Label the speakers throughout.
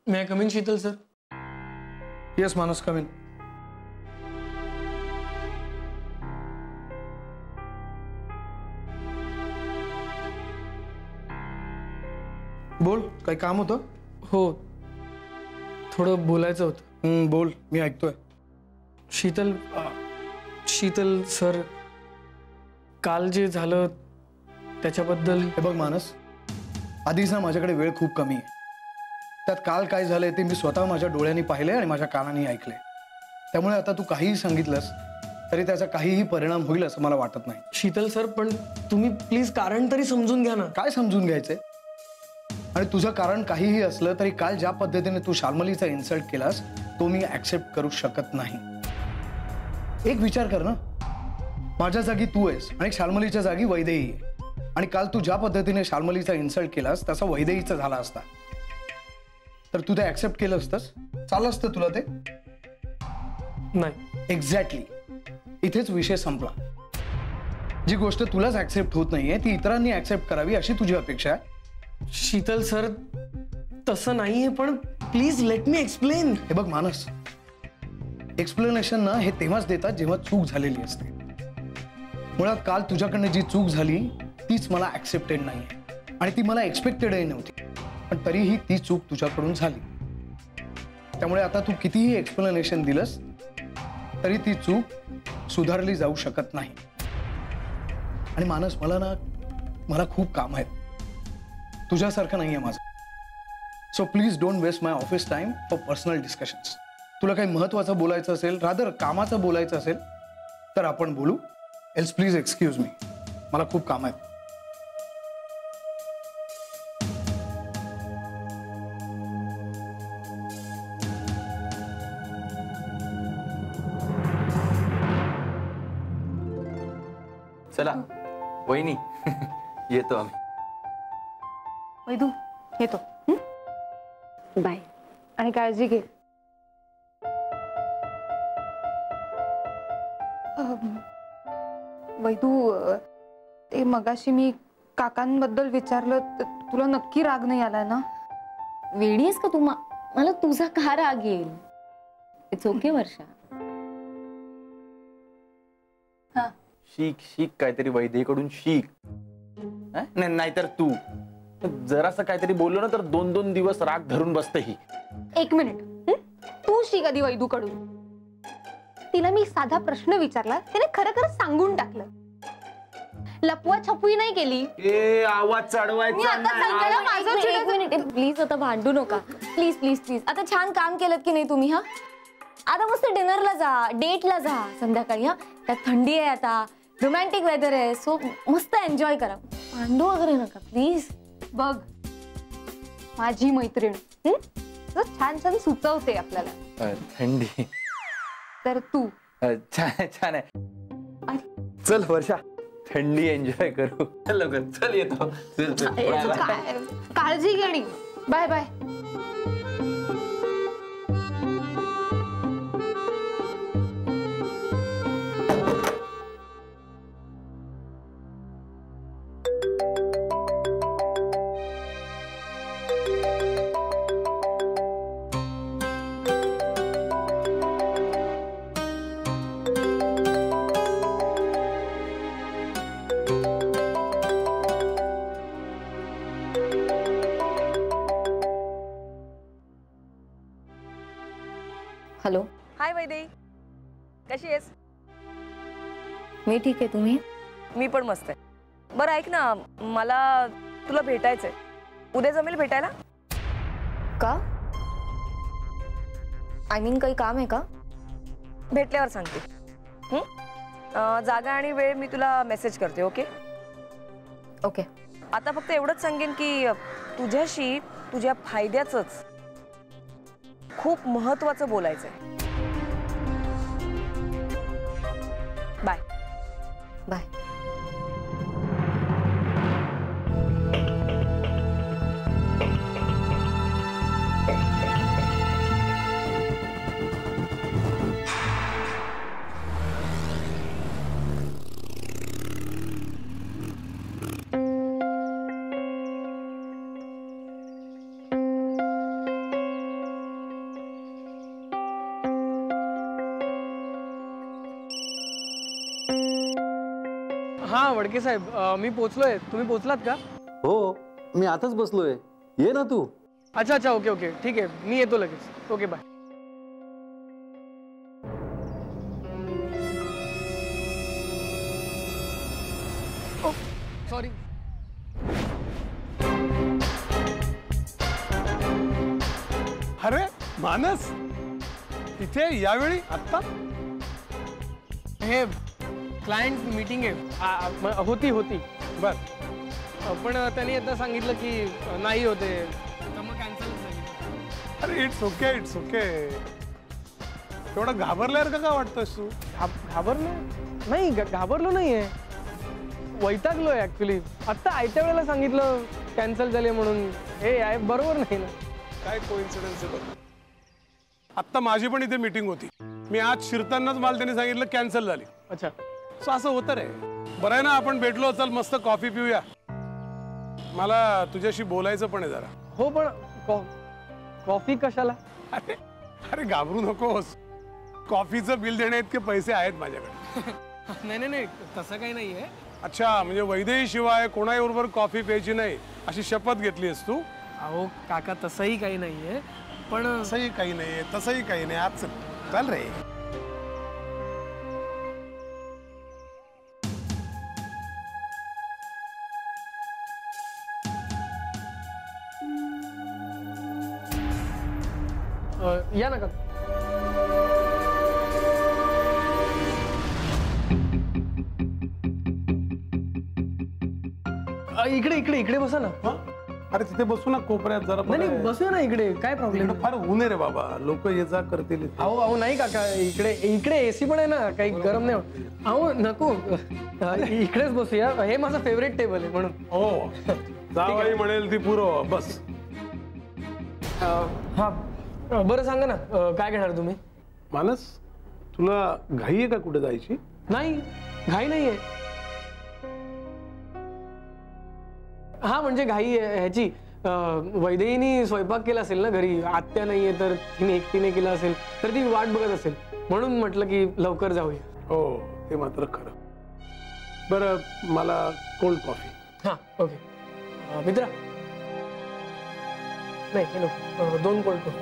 Speaker 1: May I come in, Sheetal sir?
Speaker 2: Yes, Manas, come in. बोल, काही काम होतं?
Speaker 1: हो, थोडं बोलायचं होतं.
Speaker 2: बोल, मी ऐकतोय.
Speaker 1: शीतल सर, काल जे झालं त्याच्याबद्दल.
Speaker 2: हे बघ मानस, आधीच ना माझ्याकडे वेळ खूप कमी आहे. त्यात काल काय झालंय ते मी स्वतः माझ्या डोळ्यांनी पाहिलंय आणि माझ्या कानांनी ऐकलंय. त्यामुळे आता तू काहीही सांगितलंस तरी त्याचा काहीही परिणाम होईल असं मला वाटत नाही.
Speaker 1: शीतल सर, पण तुम्ही प्लीज कारण तरी समजून घ्या ना.
Speaker 2: काय समजून घ्यायचंय? आणि तुझं कारण काहीही असलं तरी काल ज्या पद्धतीने तू शाल्मलीचा इन्सल्ट केलास तो मी ऍक्सेप्ट करू शकत नाही. एक विचार कर ना, माझ्या जागी तू आहेस आणि शाल्मलीच्या जागी वैदेही आहे. आणि काल तू ज्या पद्धतीने शाल्मलीचा इन्सल्ट केलास तसा वैदेहीचा झाला असता तर तू ते ऍक्सेप्ट केलं असतंस? चाललं असतं तुला ते?
Speaker 1: नाही.
Speaker 2: एक्झॅक्टली, इथेच विषय संपला. जी गोष्ट तुलाच ऍक्सेप्ट होत नाहीये ती इतरांनी ऍक्सेप्ट करावी अशी तुझी अपेक्षा आहे.
Speaker 1: शीतल सर, तसं नाहीये, पण प्लीज लेट मी एक्सप्लेन.
Speaker 2: हे बघ मानस, एक्सप्लेनेशन ना हे तेव्हाच देतात जेव्हा चूक झालेली असते. मुळात काल तुझ्याकडनं जी चूक झाली तीच मला ऍक्सेप्टेड नाहीये आणि ती मला एक्सपेक्टेडही नव्हती. पण तरीही ती चूक तुझ्याकडून झाली. त्यामुळे आता तू कितीही एक्सप्लेनेशन दिलंस तरी ती चूक सुधारली जाऊ शकत नाही. आणि मानस, मला खूप काम आहे. तुझ्यासारखं नाहीये माझं. So please don't waste my office time for personal discussions. तुला काही महत्वाचं बोलायचं असेल, रादर कामाचं बोलायचं असेल तर आपण बोलू. एल्स प्लीज एक्सक्यूज मी, मला खूप काम आहे.
Speaker 3: चला वहिनी, येतो आम्ही.
Speaker 4: वैदू, येतो. बाय. आणि काळजी घे. वैदू, ते मगाशी मी काकांबद्दल विचारलं, तुला नक्की राग नाही आलाय ना?
Speaker 5: वेडी आहेस का तू? मला तुझा का राग येईल? It's okay Varsha.
Speaker 3: हा, शिक काहीतरी वैदेहीकडून शिक. नाहीतर तू जरासं काहीतरी बोललो ना तर 2-2 दिवस राग धरून बसते ही.
Speaker 4: एक मिनिट, तू शिक आधी वैदूकडून. तिला मी साधा प्रश्न विचारला, तिने खरं सांगून टाकलं. लपवा छपवी नाही केली.
Speaker 3: आवाज चढवायचा
Speaker 5: नाही. प्लीज आता भांडू नका. Please please please. आता छान काम केलं की नाही तुम्ही? हा, आता मस्त डिनरला जा, डेटला जा संध्याकाळी. हा, त्यात थंडी आहे, आता रोमॅन्टिक वेदर आहे, सो मस्त एन्जॉय करा. भांडू वगैरे नका प्लीज.
Speaker 4: बघ, माझी मैत्रीण छान छान सुचवते आपल्याला.
Speaker 3: थंडी
Speaker 4: तर तू
Speaker 3: छान आहे. चल वर्षा, थंडी एन्जॉय करू. चल लवकर, चल येतो.
Speaker 4: काळजी घे. Bye bye.
Speaker 5: Hello.
Speaker 6: Hi Vaidehi, कशी आहेस?
Speaker 5: मी ठीक आहे, तुम्ही?
Speaker 6: मी पण मस्त आहे. बरं ऐक ना, मला तुला भेटायचंय. उद्या जमेल भेटायला?
Speaker 5: का? आय मीन काही काम आहे का?
Speaker 6: भेटल्यावर सांगते. जागा आणि वेळ मी तुला मेसेज करते. Okay
Speaker 5: okay.
Speaker 6: आता फक्त एवढंच सांगेन की तुझ्याशी तुझ्या फायद्याचंच खूप महत्त्वाचं बोलायचंय. Bye
Speaker 5: bye.
Speaker 1: हा वडके साहेब, मी पोचलोय. तुम्ही पोचलात का?
Speaker 7: हो, मी आताच बसलोय. ये ना तू.
Speaker 1: अच्छा अच्छा, ओके ओके, ठीक आहे, मी येतो लगेच. Okay bye. सॉरी.
Speaker 8: अरे मानस, इथे यावेळी आत्ता?
Speaker 1: हे क्लायंट मीटिंग आहे. होती
Speaker 8: बर.
Speaker 1: पण त्यांनी आता सांगितलं की नाही होते, तर मग कॅन्सलच झाली.
Speaker 8: अरे इट्स ओके, इट्स ओके. एवढा घाबरल्यावर का वाटतोस तू?
Speaker 1: घाबरलो नाही, घाबरलो नाहीये, वैतागलोय ऍक्च्युली. आता आयत्या वेळेला सांगितलं कॅन्सल झाले म्हणून. हे आहे बरोबर नाही ना.
Speaker 8: काय कोइन्सिडन्स आहे. आत्ता माझी पण इथे मीटिंग होती. मी आज शिरतानाच मला त्यांनी सांगितलं कॅन्सल झाली.
Speaker 1: अच्छा,
Speaker 8: सो असं होतं रे. बरं आहे ना, आपण भेटलो, चल मस्त कॉफी पिऊया. मला तुझ्याशी बोलायचं पण आहे जरा.
Speaker 1: हो, पण कॉफी कशाला?
Speaker 8: अरे अरे घाबरू नकोस, कॉफीचं बिल देण्या इतके पैसे आहेत माझ्याकडे.
Speaker 1: नाही नाही, तसं काही नाहीये.
Speaker 8: अच्छा, म्हणजे वैदेही शिवाय कोणाबरोबर कॉफी प्यायची नाही अशी शपथ घेतलीस तू?
Speaker 1: अहो काका, तसंही काही नाहीये. पण
Speaker 8: तसंही काही नाहीये, तसंही काही नाही. आज चल रे.
Speaker 1: या ना का. इकडे इकडे इकडे बसा ना.
Speaker 8: अरे तिथे बसू ना कोपऱ्यात जरा.
Speaker 1: नाही बसूया ना इकडे, काय प्रॉब्लेम?
Speaker 8: फार ऊन आहे रे बाबा, लोक ये जा करतील.
Speaker 1: अहो अहो नाही काका, इकडे इकडे एसी पण आहे ना, काही गरम नाही. अहो नको, इकडेच बसूया. हे माझं फेवरेट टेबल आहे म्हणून.
Speaker 8: हो, जावाई म्हणेल ती पुरव. बस.
Speaker 1: हा बरं, सांगा ना काय घेणार तुम्ही?
Speaker 8: मानस, तुला घाई आहे का कुठे जायची?
Speaker 1: नाही, घाई नाहीये. हा म्हणजे घाई ह्याची, वैदेहीने स्वयंपाक केला असेल ना घरी, आत्या नाहीये तर तिने एकटीने केला असेल, तर ती वाट बघत असेल, म्हणून म्हटलं की लवकर जाऊया.
Speaker 8: हो, ते मात्र खरं. बरं, मला कोल्ड कॉफी.
Speaker 1: हा ओके. मित्रा, नाही हे नको, 2 कोल्ड कॉफी.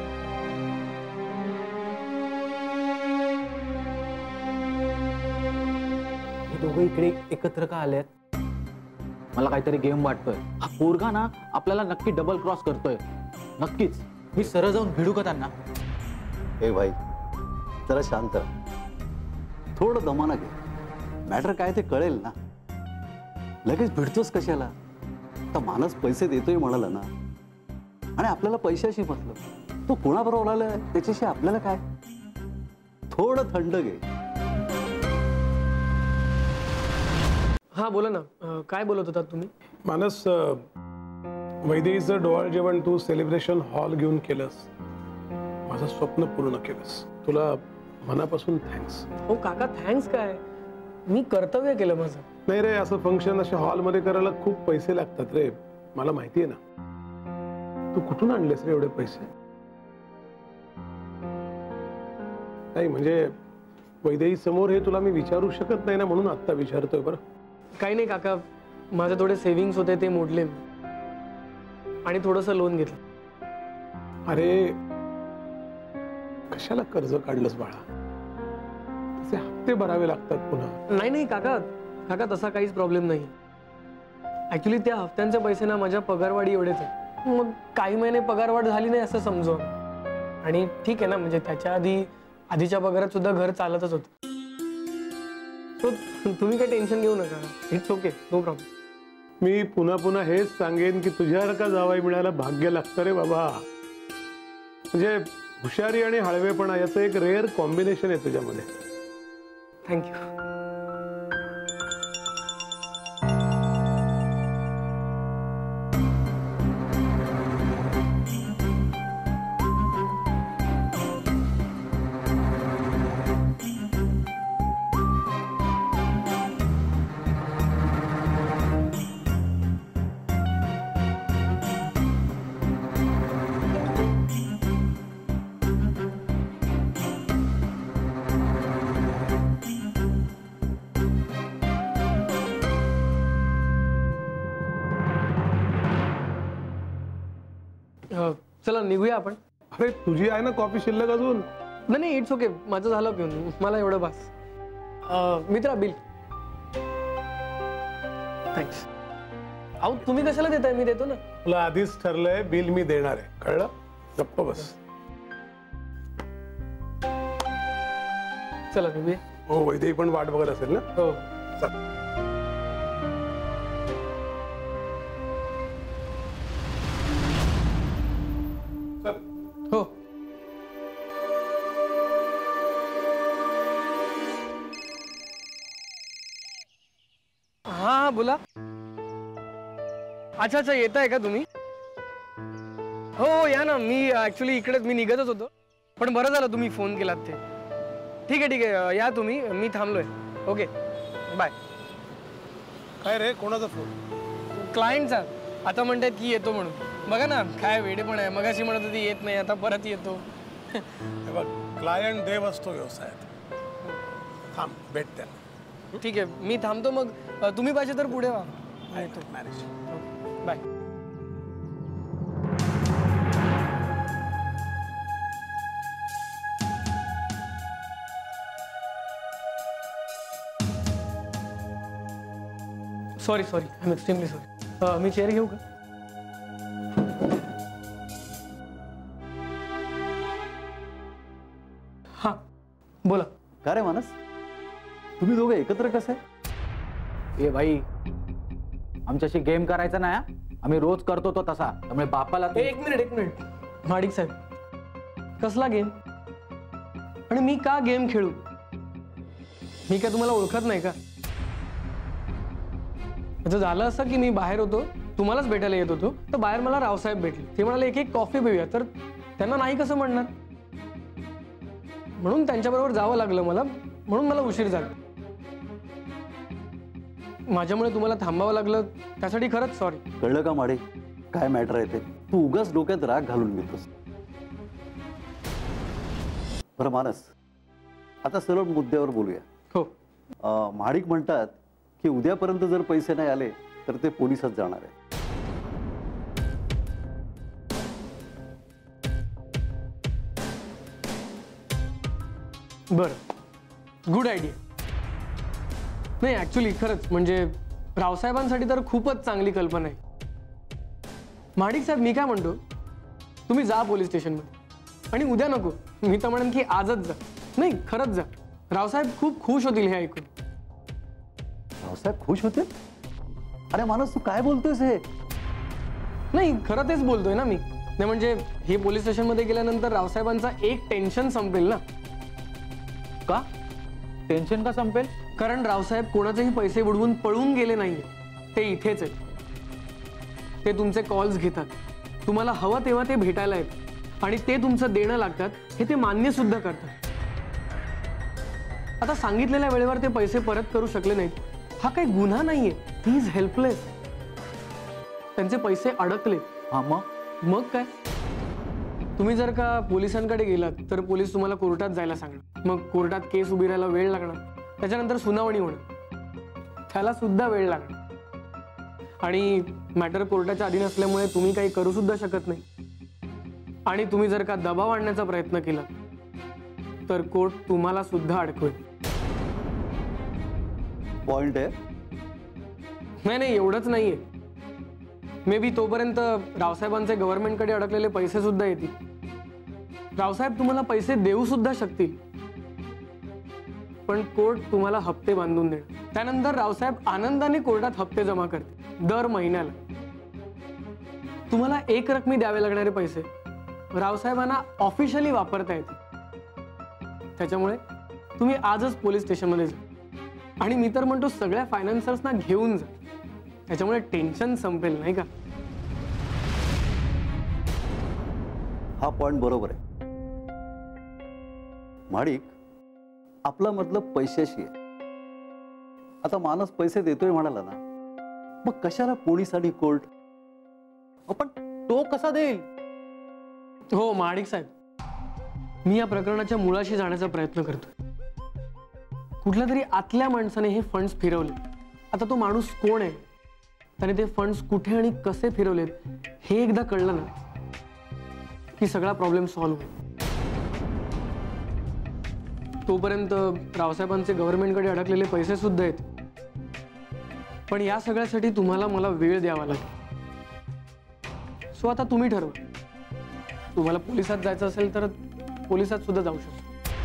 Speaker 3: दोघं इकडे एकत्र का आलेत? मला काहीतरी गेम वाटतोय. हा पोरगा ना आपल्याला नक्की डबल क्रॉस करतोय, नक्कीच. मी सरळ जाऊन भिडू का त्यांना?
Speaker 7: हे भाई, जरा शांत, थोडं दमाना घे. मॅटर काय ते कळेल ना. लगेच भिडतोस कशाला? आता मानस पैसे देतोय म्हणाला ना, आणि आपल्याला पैशाशी मतलब. तो कोणाबरोबर आलाय त्याच्याशी आपल्याला काय? थोडं थंड घे.
Speaker 1: हा बोला ना, काय बोलत होतात तुम्ही?
Speaker 8: मानस, वैदेहीचं डोहाळ जेवण तू सेलिब्रेशन हॉल घेऊन केलंस, माझं स्वप्न पूर्ण केलंस. तुला मनापासून थँक्स.
Speaker 1: हो काका, थँक्स काय, मी कर्तव्य केलं माझं.
Speaker 8: नाही रे, असं फंक्शन अशा हॉलमध्ये करायला खूप पैसे लागतात रे, मला माहिती आहे ना. तू कुठून आणलेस रे एवढे पैसे? नाही म्हणजे वैदेही समोर हे तुला मी विचारू शकत नाही ना, म्हणून आत्ता विचारतोय. बरं,
Speaker 1: काही नाही काका, माझे थोडे सेव्हिंग्स होते ते मोडले आणि थोडंसं लोन घेतलं.
Speaker 8: अरे कशाला कर्ज काढलंस बाळा? त्याचे हप्ते भरावे लागतात पुन्हा.
Speaker 1: नाही नाही काका, काका तसा काहीच प्रॉब्लेम नाही. ऍक्च्युली त्या हफ्त्यांचे पैसे ना माझ्या पगारवाढी एवढेच आहे. मग काही महिने पगारवाढ झाली नाही असं समजू. आणि ठीक आहे ना, म्हणजे त्याच्या आधीच्या पगारात सुद्धा घर चालतच होतं. सो तुम्ही काही टेन्शन घेऊ नका, इट्स ओके, नो प्रॉब्लेम.
Speaker 8: मी पुन्हा पुन्हा हेच सांगेन की तुझ्यासारखा जावाई मिळायला भाग्य लागतं रे बाबा. म्हणजे हुशारी आणि हळवेपणा याचं एक रेअर कॉम्बिनेशन आहे तुझ्यामध्ये.
Speaker 1: थँक्यू. चला निघूया आपण.
Speaker 8: अरे तुझी आहे ना कॉफी शिल्लक अजून?
Speaker 1: नाही इट्स ओके, माझं झालं पिऊन, मला एवढं बस. मित्रा बिल. थँक्स. अहो तुम्ही कशाला देताय, मी देतो ना.
Speaker 8: तुला आधीच ठरलंय बिल मी देणार आहे, कळलं? गप्प बस.
Speaker 1: चला निघूया.
Speaker 8: हो वैदेही पण वाट बघत असेल ना.
Speaker 1: हो
Speaker 8: चल.
Speaker 1: हो. हा बोला. अच्छा अच्छा, येत आहे का तुम्ही? हो या ना, मी ऍक्च्युली इकडेच मी निघतच होतो, पण बरं झालं तुम्ही फोन केलात ते. ठीक आहे या तुम्ही, मी थांबलोय. Okay bye.
Speaker 8: काय रे, कोणाचा फोन?
Speaker 1: क्लायंटचा. आता म्हणतात की येतो म्हणून. बघा ना काय वेडे पण आहे, मगाशी म्हणत होती येत नाही, आता परत येतो.
Speaker 8: बघ क्लायंट देव असतो व्यवसायात. थांब भेटते.
Speaker 1: ठीक आहे मी थांबतो, मग तुम्ही पाहिजे तर पुढे व्हा. येतो.
Speaker 8: Manage.
Speaker 1: Bye. Sorry sorry, I am extremely sorry. मी चेअर घेऊ का? हा बोला.
Speaker 7: का रे मानस, तुम्ही दोघं एकत्र कसं आहे?
Speaker 3: ए भाई, आमच्याशी गेम करायचा नाही. आम्ही रोज करतो तो तसा, त्यामुळे बापाला
Speaker 1: एक मिनिट. महाडिक साहेब, कसला गेम? आणि मी का गेम खेळू? मी काय तुम्हाला ओळखत नाही का? असं झालं असं की मी बाहेर होतो, तुम्हालाच भेटायला येत होतो, तर बाहेर मला रावसाहेब भेटले. ते म्हणाले एक कॉफी पिऊया, तर त्यांना नाही कसं म्हणणार, म्हणून त्यांच्याबरोबर जावं लागलं मला, म्हणून मला उशीर झाला. माझ्यामुळे तुम्हाला थांबावं लागलं, त्यासाठी खरंच सॉरी.
Speaker 7: कळलं का माडे काय मॅटर आहे ते? तू उगाच डोक्यात राग घालून घेतोस. बरं मानस, आता सरळ मुद्द्यावर बोलूया.
Speaker 1: हो.
Speaker 7: महाडिक म्हणतात की उद्यापर्यंत जर पैसे नाही आले तर ते पोलिसात जाणार आहे.
Speaker 1: बरं, गुड आयडिया. नाही ऍक्च्युली खरंच म्हणजे रावसाहेबांसाठी तर खूपच चांगली कल्पना आहे. महाडिक साहेब मी काय म्हणतो, तुम्ही जा पोलीस स्टेशनमध्ये, आणि उद्या नको, मी तर म्हणेन की आजच जा. नाही खरंच जा, रावसाहेब खूप खुश होतील हे ऐकून.
Speaker 7: रावसाहेब खुश होते? अरे मानस तू काय बोलतोयस हे?
Speaker 1: नाही खरं तेच बोलतोय ना मी. नाही म्हणजे हे पोलीस स्टेशनमध्ये गेल्यानंतर रावसाहेबांचा एक टेन्शन संपेल ना.
Speaker 3: का टेन्शन का संपेल?
Speaker 1: कारण रावसाहेब कोणाचेही पैसे बुडवून पळून गेले नाहीये, ते इथेच आहेत. ते तुमचे कॉल्स घेतात, तुम्हाला हवं तेव्हा ते भेटायला येतात, आणि ते तुमचं देणं लागतात हे ते मान्य सुद्धा करतात. आता सांगितलेल्या वेळेवर ते पैसे परत करू शकले नाहीत, हा काही गुन्हा नाहीये. He is helpless. त्यांचे पैसे अडकले.
Speaker 7: हा
Speaker 1: मग काय? तुम्ही जर का पोलिसांकडे गेलात तर पोलीस तुम्हाला कोर्टात जायला सांगणार, मग कोर्टात केस उभी राहायला वेळ लागणार, त्याच्यानंतर सुनावणी होणार, त्याला सुद्धा वेळ लागणार, आणि मॅटर कोर्टाच्या अधीन असल्यामुळे तुम्ही काही करू सुद्धा शकत नाही. आणि तुम्ही जर का दबाव आणण्याचा प्रयत्न केला तर कोर्ट तुम्हाला सुद्धा अडकवेल.
Speaker 7: पॉइंट आहे.
Speaker 1: नाही एवढंच नाहीये. मे बी तोपर्यंत रावसाहेबांचे गव्हर्नमेंटकडे अडकलेले पैसे सुद्धा येतील. रावसाहेब तुम्हाला पैसे देऊ सुद्धा शकतील, पण कोर्ट तुम्हाला हप्ते बांधून देणार. त्यानंतर रावसाहेब आनंदाने कोर्टात हप्ते जमा करते दर महिन्याला. तुम्हाला एक रकमी द्यावे लागणारे पैसे रावसाहेबांना ऑफिशियली वापरता येते. त्याच्यामुळे तुम्ही आजच पोलीस स्टेशनमध्ये जा, आणि मी तर म्हणतो सगळ्या फायनान्सर्सना घेऊन जा. त्याच्यामुळे टेन्शन संपेल, नाही का?
Speaker 7: हा पॉइंट बरोबर आहे. महाडिक, आपला मतलब पैशाशी आहे. आता मानस पैसे देतोय म्हणाला ना, मग कशाला पोलीस आणि कोर्ट?
Speaker 3: पण तो कसा देईल?
Speaker 1: हो महाडिक साहेब, मी या प्रकरणाच्या मुळाशी जाण्याचा प्रयत्न करतोय. कुठल्या तरी आतल्या माणसाने हे फंड्स फिरवले. आता तो माणूस कोण आहे, त्याने ते फंड्स कुठे आणि कसे फिरवलेत हे एकदा कळलं ना, की सगळा प्रॉब्लेम सॉल्व्ह होईल. तोपर्यंत रावसाहेबांचे गव्हर्नमेंटकडे अडकलेले पैसे सुद्धा आहेत. पण या सगळ्यासाठी तुम्हाला मला वेळ द्यावा लागेल. सो आता तुम्ही ठरवा. तुम्हाला पोलिसात जायचं असेल तर पोलिसात सुद्धा जाऊ शकता.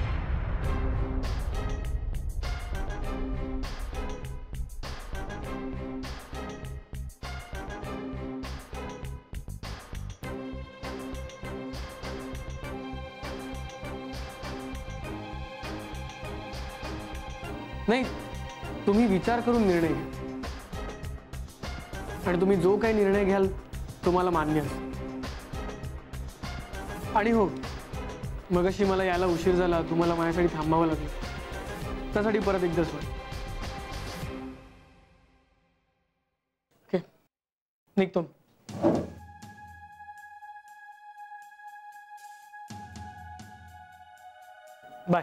Speaker 1: नाही, तुम्ही विचार करून निर्णय घ्या. आणि तुम्ही जो काही निर्णय घ्याल तो मला मान्य असेल. आणि हो, मगाशी मला यायला उशीर झाला, तुम्हाला माझ्यासाठी थांबावं लागलं, त्यासाठी परत एकदा सॉरी. ओके, निघतो. बाय.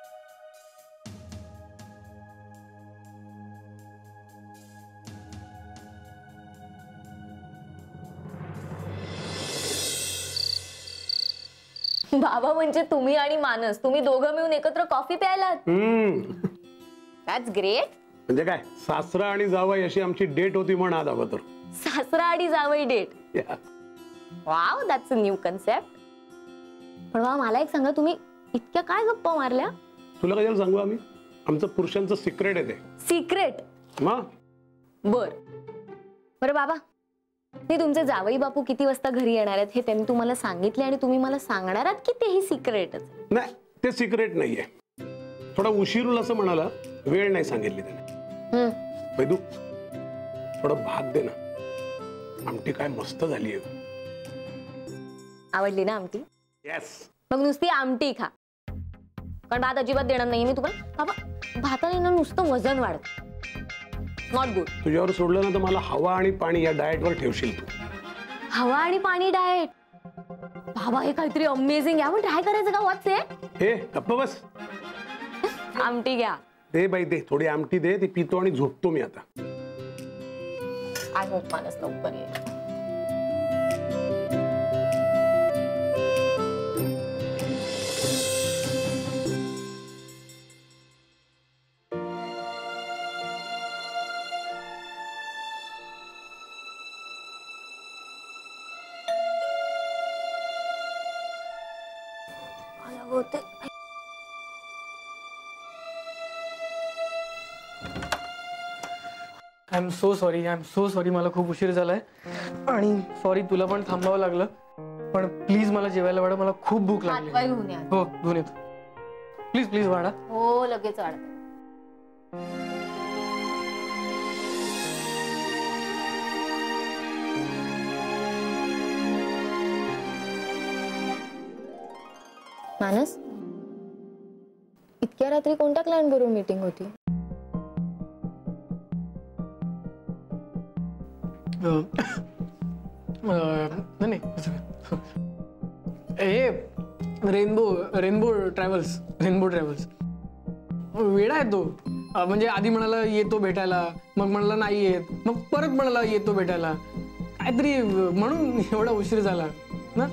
Speaker 5: बाबा म्हणजे तुम्ही आणि मानस, तुम्ही दोघं मिळून एकत्र कॉफी प्यायलात. That's great.
Speaker 8: म्हणजे काय, सासरा आणि जावई अशी आमची डेट होती म्हण आज अगोदर.
Speaker 5: सासरा आणि जावई date. Wow, that's a new concept. पण बाबा मला एक सांगा, तुम्ही इतक्या काय गप्पा मारल्या?
Speaker 8: तुला कशाला सांगू आम्ही? आमचं पुरुषांचं सिक्रेट आहे ते.
Speaker 5: सिक्रेट? बर बरं बाबा, नाही तुमचे जावई बापू किती वाजता घरी येणार आहेत हे त्यांनी तुम्हाला सांगितले आणि तुम्ही मला सांगणार आहात की तेही सिक्रेटच?
Speaker 8: नाही, ते सिक्रेट नाहीये. थोडा उशीर होईल असं म्हणाला, वेळ नाही सांगितली त्याने. वैदू, थोडं भात दे ना. आमटी काय मस्त झाली आहे.
Speaker 5: आवडली ना आमटी?
Speaker 8: येस.
Speaker 5: मग नुसती आमटी खा, कारण भात अजिबात देणार नाहीये मी तुम्हाला. बाबा, भाताने ना नुसतं वजन वाढत. Not good.
Speaker 8: तुझ्यावर सोडलं ना तर मला हवा आणि पाणी या डाएटवर ठेवशील तू.
Speaker 5: हवा आणि पाणी डाएट? बाबा हे काहीतरी अमेझिंग आहे. आपण ट्राय करायचं का? What's it?
Speaker 8: हे गप्प बस.
Speaker 5: आमटी घ्या.
Speaker 8: दे बाई दे, थोडी आमटी दे, ती पितो आणि झोपतो मी आता.
Speaker 5: आय होप मानस लवकर येईल. होते
Speaker 1: आय एम सो सॉरी. मला खूप उशीर झालाय आणि सॉरी तुला पण थांबावं लागलं. पण प्लीज मला जेवायला वाढा, मला खूप भूक लागली. हो, धुवून येतो. प्लीज वाढा.
Speaker 5: हो, लगेच वाढ. मानस, इतक्या रात्री कोणत्या क्लायंट बरोबर मीटिंग होती?
Speaker 1: नाही, हे रेनबो ट्रॅव्हल्स. वेडा आहे तो. म्हणजे आधी म्हणाला येतो भेटायला, मग म्हणाला नाही येत, मग परत म्हणाला येतो भेटायला. काहीतरी म्हणून एवढा उशीर झाला ना.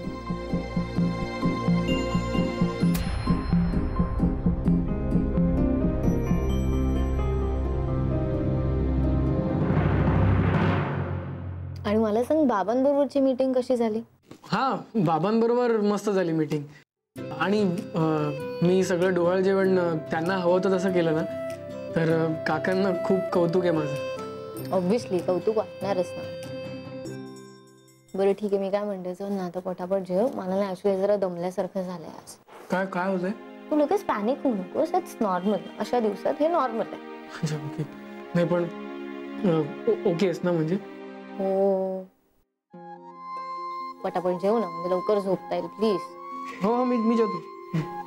Speaker 5: आणि मला सांग, बाबांबरोबरची मीटिंग कशी झाली?
Speaker 1: हा, बाबांबरोबर मस्त झाली मीटिंग. आणि मी सगळं डोहाळ जेवण त्यांना हवं होतं तसं केलं ना, तर काकांना खूप कौतुक आहे माझं.
Speaker 5: ऑब्व्हियसली कौतुक वाटणारच ना. बरं ठीक आहे, मी काय म्हणते, चल ना आता पटापट जेव. मला ना ऍक्च्युली जरा दमल्यासारखं झालंय आज.
Speaker 1: काय होतंय?
Speaker 5: तू लगेच पॅनिक होऊ नकोस. It's normal. अशा दिवसात हे नॉर्मल आहे.
Speaker 1: अच्छा, ओके. नाही पण ओकेस ना? म्हणजे
Speaker 5: हो, पटापट जेव ना, म्हणजे लवकर झोपता येईल प्लीज.
Speaker 1: हो, मी जेवतो.